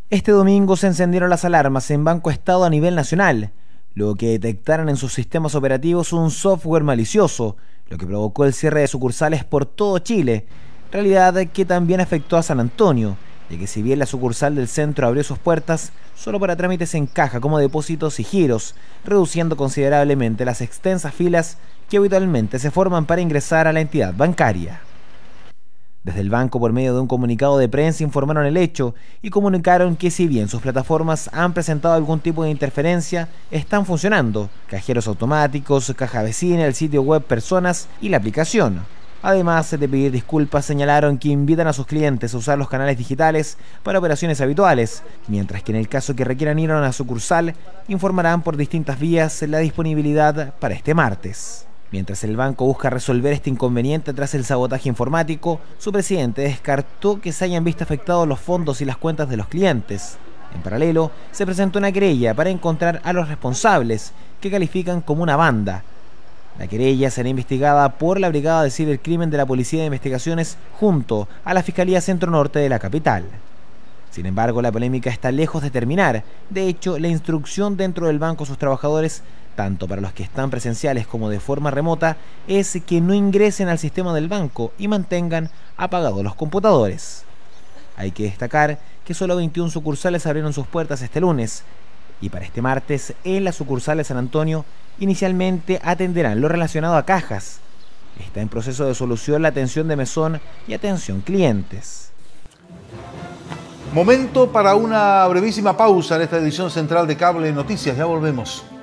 Este domingo se encendieron las alarmas en Banco Estado a nivel nacional, luego que detectaron en sus sistemas operativos un software malicioso, lo que provocó el cierre de sucursales por todo Chile, realidad que también afectó a San Antonio, ya que si bien la sucursal del centro abrió sus puertas, solo para trámites en caja como depósitos y giros, reduciendo considerablemente las extensas filas que habitualmente se forman para ingresar a la entidad bancaria. Desde el banco, por medio de un comunicado de prensa, informaron el hecho y comunicaron que si bien sus plataformas han presentado algún tipo de interferencia, están funcionando: cajeros automáticos, caja vecina, el sitio web Personas y la aplicación. Además de pedir disculpas, señalaron que invitan a sus clientes a usar los canales digitales para operaciones habituales, mientras que en el caso que requieran ir a una sucursal, informarán por distintas vías la disponibilidad para este martes. Mientras el banco busca resolver este inconveniente tras el sabotaje informático, su presidente descartó que se hayan visto afectados los fondos y las cuentas de los clientes. En paralelo, se presentó una querella para encontrar a los responsables, que califican como una banda. La querella será investigada por la Brigada de Cibercrimen de la Policía de Investigaciones junto a la Fiscalía Centro Norte de la capital. Sin embargo, la polémica está lejos de terminar. De hecho, la instrucción dentro del banco a sus trabajadores, tanto para los que están presenciales como de forma remota, es que no ingresen al sistema del banco y mantengan apagados los computadores. Hay que destacar que solo 21 sucursales abrieron sus puertas este lunes, y para este martes en la sucursal de San Antonio inicialmente atenderán lo relacionado a cajas. Está en proceso de solución la atención de mesón y atención clientes. Momento para una brevísima pausa en esta edición central de Cable Noticias. Ya volvemos.